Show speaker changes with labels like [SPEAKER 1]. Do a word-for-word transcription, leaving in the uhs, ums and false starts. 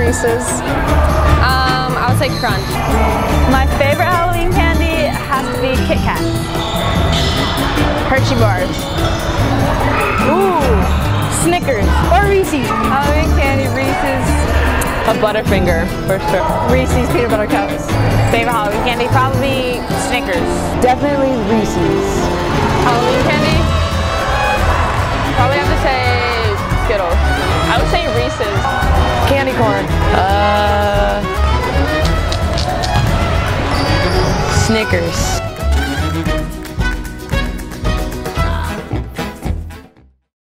[SPEAKER 1] Reese's.
[SPEAKER 2] Um, I would say Crunch.
[SPEAKER 3] My favorite Halloween candy has to be Kit Kat.
[SPEAKER 2] Hershey bars.
[SPEAKER 3] Ooh, Snickers or Reese's.
[SPEAKER 1] Halloween candy, Reese's.
[SPEAKER 4] A Butterfinger, for sure.
[SPEAKER 1] Reese's peanut butter cups.
[SPEAKER 3] Favorite Halloween candy, probably Snickers.
[SPEAKER 1] Definitely Reese's.
[SPEAKER 2] Halloween candy? Probably have to say Skittles. I would say Reese's.
[SPEAKER 1] Candy corn.
[SPEAKER 4] Uh, Snickers.